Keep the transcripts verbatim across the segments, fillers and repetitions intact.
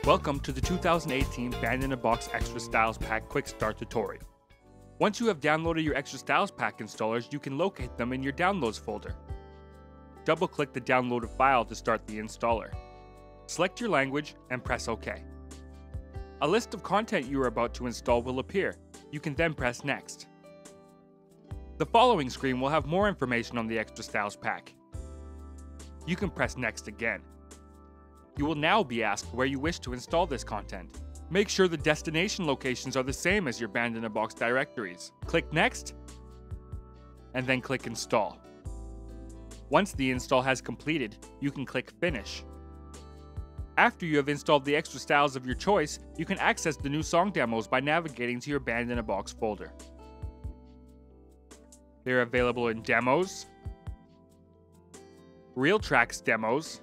Welcome to the two thousand eighteen Band in a Box Extra Styles Pack Quick Start tutorial. Once you have downloaded your Extra Styles Pack installers, you can locate them in your Downloads folder. Double-click the downloaded file to start the installer. Select your language and press OK. A list of content you are about to install will appear. You can then press Next. The following screen will have more information on the Extra Styles Pack. You can press Next again. You will now be asked where you wish to install this content. Make sure the destination locations are the same as your Band in a Box directories. Click Next, and then click Install. Once the install has completed, you can click Finish. After you have installed the extra styles of your choice, you can access the new song demos by navigating to your Band in a Box folder. They are available in Demos, Real Tracks Demos,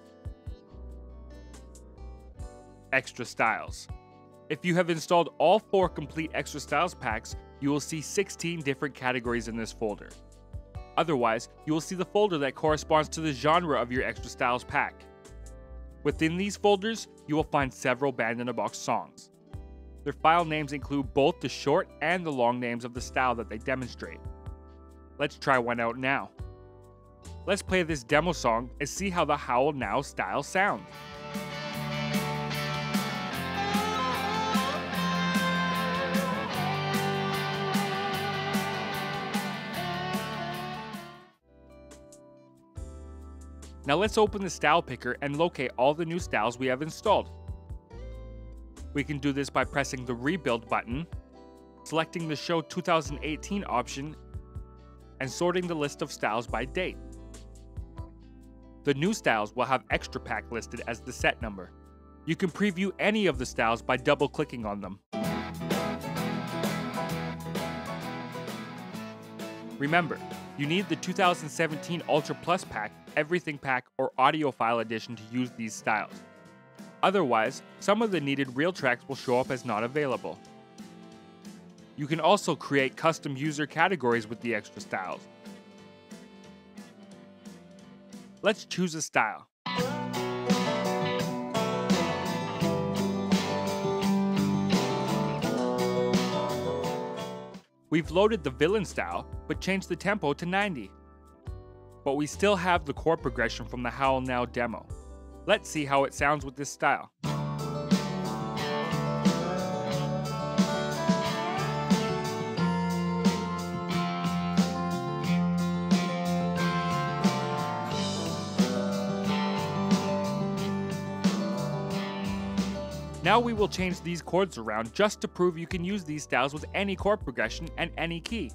Extra Styles. If you have installed all four complete Extra Styles packs, you will see sixteen different categories in this folder. Otherwise, you will see the folder that corresponds to the genre of your Extra Styles pack. Within these folders, you will find several Band in a Box songs. Their file names include both the short and the long names of the style that they demonstrate. Let's try one out now. Let's play this demo song and see how the Howl Now style sounds. Now let's open the style picker and locate all the new styles we have installed. We can do this by pressing the Rebuild button, selecting the Show two thousand eighteen option, and sorting the list of styles by date. The new styles will have Extra Pack listed as the set number. You can preview any of the styles by double-clicking on them. Remember, you need the two thousand seventeen Ultra Plus Pack, Everything Pack, or Audiophile Edition to use these styles. Otherwise, some of the needed real tracks will show up as not available. You can also create custom user categories with the extra styles. Let's choose a style. We've loaded the Villain style, but changed the tempo to ninety. But we still have the chord progression from the Howl Now demo. Let's see how it sounds with this style. Now we will change these chords around just to prove you can use these styles with any chord progression and any key.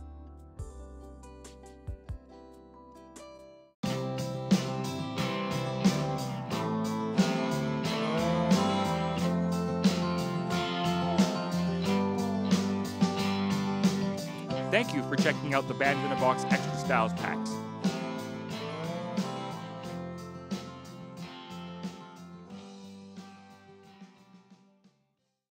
Thank you for checking out the Band in a Box Extra Styles packs.